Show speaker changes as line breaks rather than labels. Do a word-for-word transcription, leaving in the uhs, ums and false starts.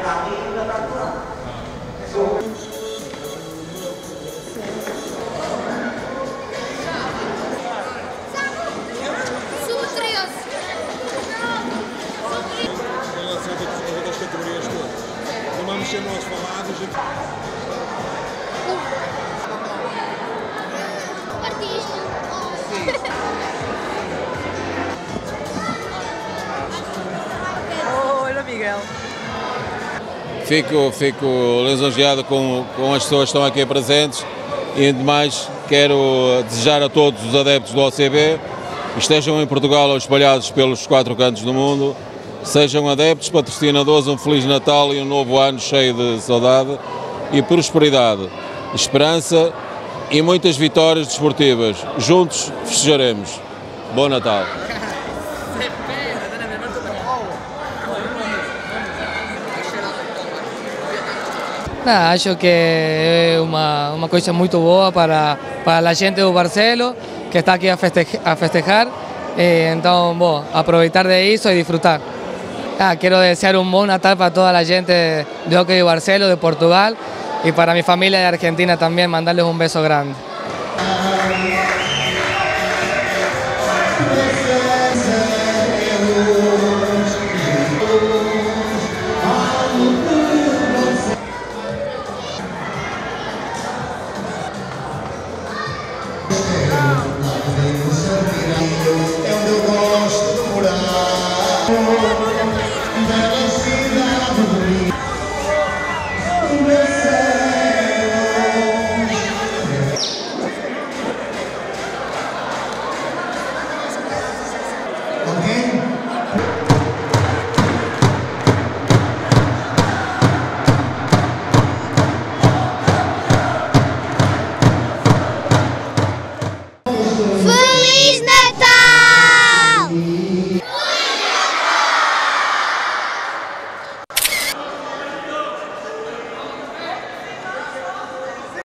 Vamos ser nós falados.
Hola, Miguel.
Fico, fico lisonjeado com, com as pessoas que estão aqui presentes e, demais, quero desejar a todos os adeptos do O C B que estejam em Portugal ou espalhados pelos quatro cantos do mundo, sejam adeptos, patrocinadores, um Feliz Natal e um novo ano cheio de saudade e prosperidade, esperança e muitas vitórias desportivas. Juntos festejaremos. Bom Natal!
Nada, acho que é uma, uma coisa muito boa para, para a gente do Barcelona, que está aqui a, feste, a festejar. Eh, então, bom, aproveitar de isso e disfrutar. Ah, quero desejar um bom Natal para toda a gente de Hockey de Barcelona, de Portugal, e para minha família de Argentina também, mandarles um beijo grande.